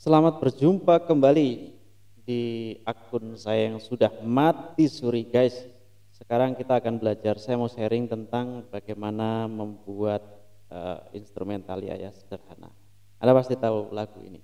Selamat berjumpa kembali di akun saya yang sudah mati suri guys. Sekarang kita akan belajar, saya mau sharing tentang bagaimana membuat instrumentalia ya sederhana. Anda pasti tahu lagu ini.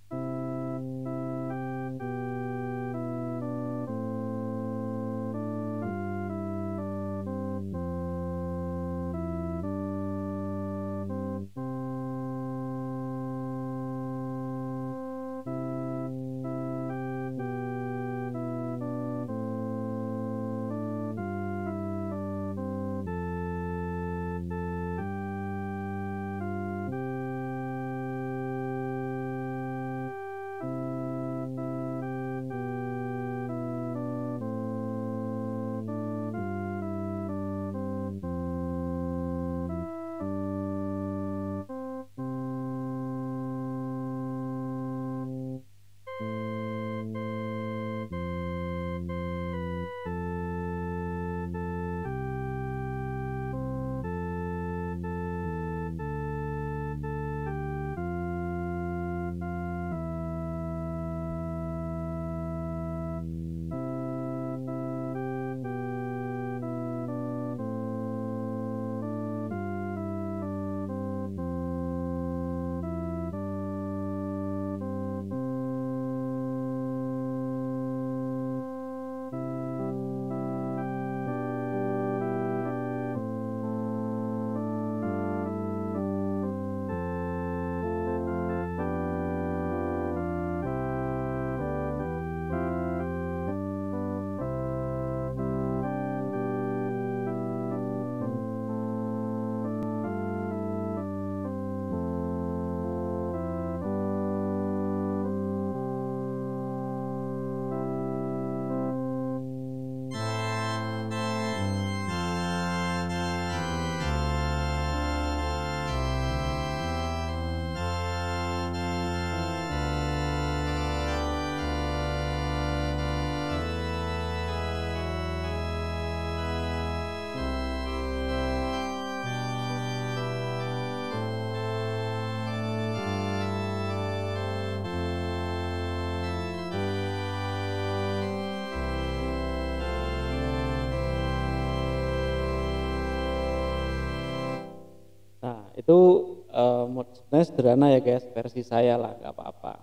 Nah itu sebenarnya sederhana ya guys, versi saya lah, gak apa-apa.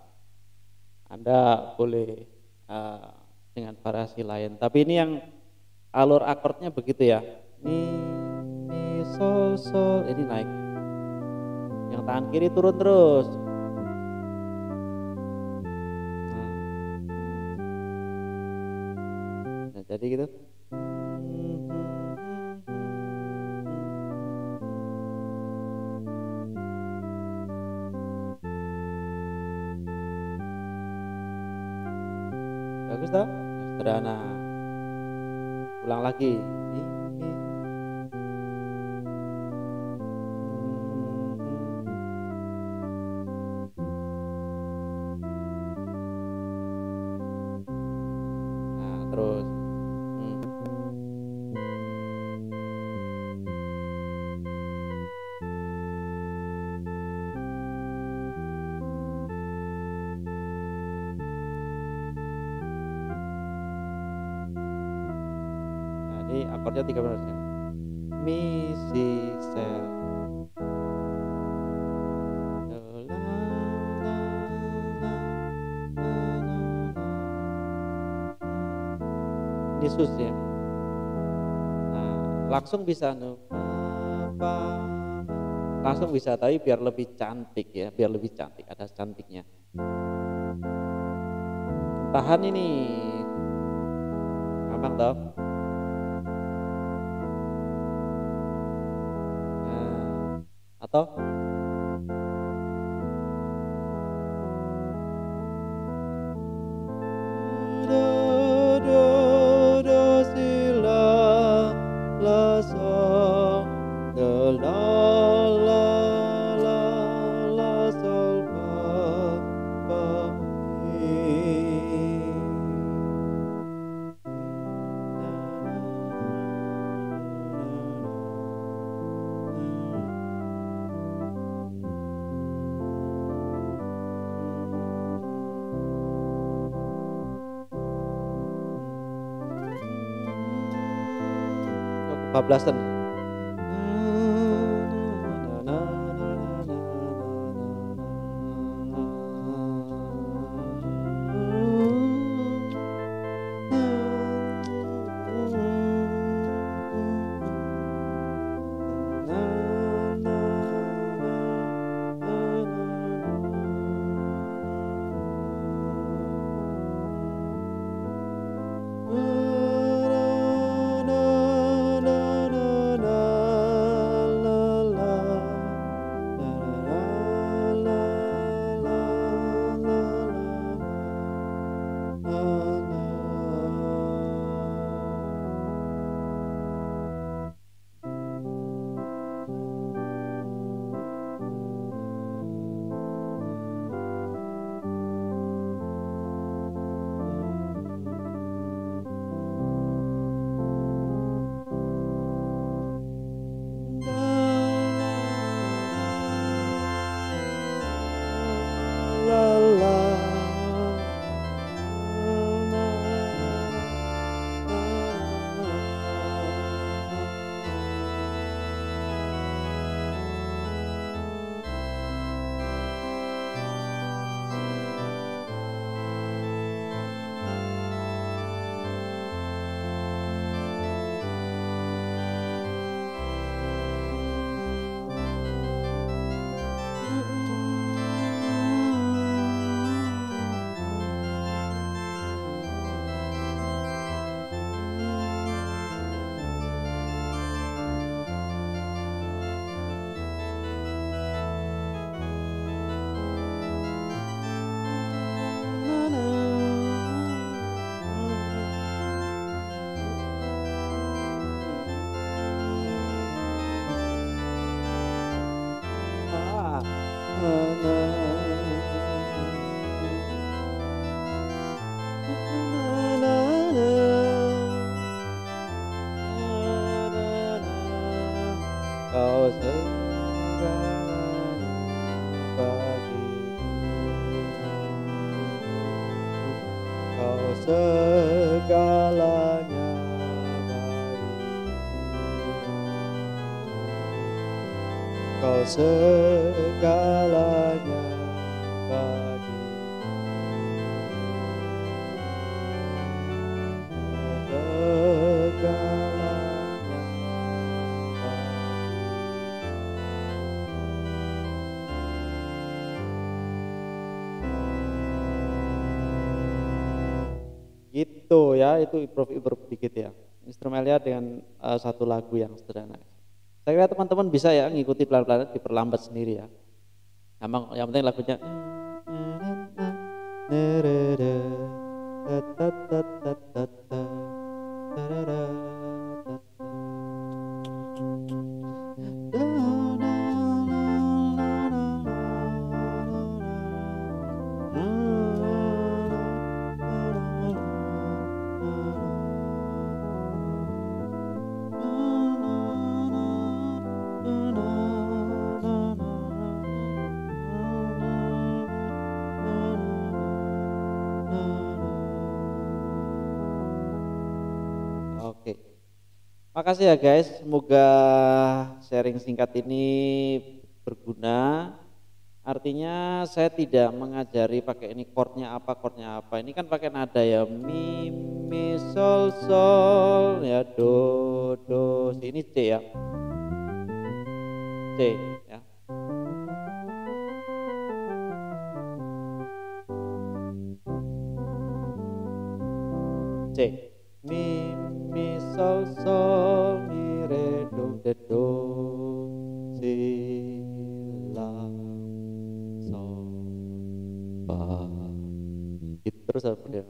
Anda boleh eh, dengan variasi lain. Tapi ini yang alur akordnya begitu ya. Mi, sol, ini naik. Yang tangan kiri turun terus. Nah, jadi gitu. Bagus toh? Sederhana. Ulang lagi. Nah, terus. Jadi akordnya 3 benar ya. Mi, si, sel. Ini sus ya. Nah, langsung bisa langsung bisa, tapi biar lebih cantik ya, biar lebih cantik, ada cantiknya. Tahan ini. Gampang toh? Atau do si la sol la sol fa mi. bablasan. Kau segalanya bagiku, kau segalanya bagiku, kau segalanya bagiku, segalanya. Gitu ya, itu improve dikit ya. Instrumennya dengan satu lagu yang sederhana. Saya kira teman-teman bisa ya ngikuti pelan-pelan, diperlambat sendiri ya. Gampang, yang penting lagunya. Oke, makasih ya guys. Semoga sharing singkat ini berguna. Artinya saya tidak mengajari pakai ini chordnya apa. Ini kan pakai nada ya, mi sol ya, do si. Ini C ya, C ya. C, mi sol mi re do si la sol fa. Gitu terus apa dia?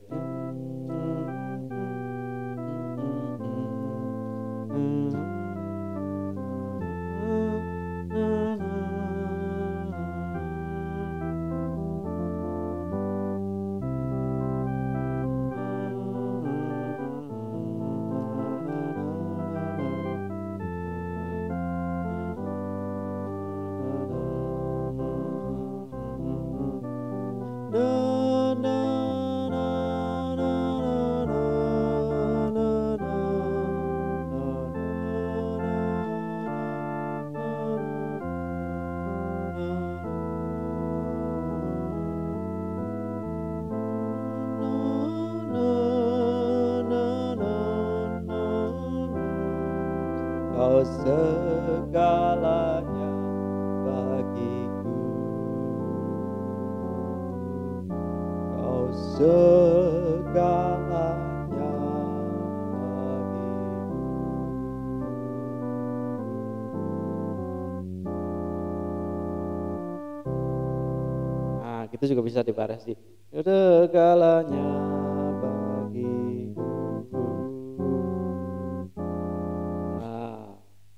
Kau segalanya bagiku, Kau segalanya bagiku. Nah, gitu juga bisa dibarasi. Segalanya bagiku. Nah,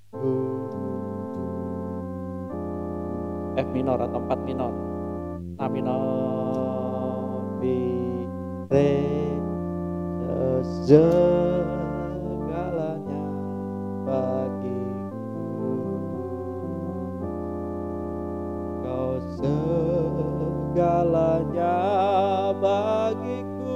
F minor atau 4 minor. La minor, Mi, Re, segalanya bagiku, Kau segalanya bagiku.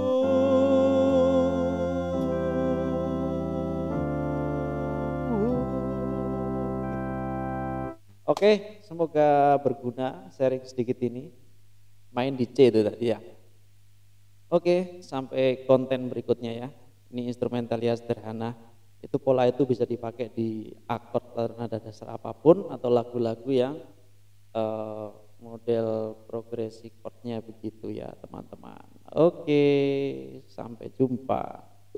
Oke, semoga berguna sharing sedikit ini. Main di C itu tadi ya. Oke, sampai konten berikutnya ya. Ini instrumentalia sederhana. Itu pola itu bisa dipakai di akord atau nada dasar apapun atau lagu-lagu yang model progresi chordnya begitu ya teman-teman. Oke, sampai jumpa.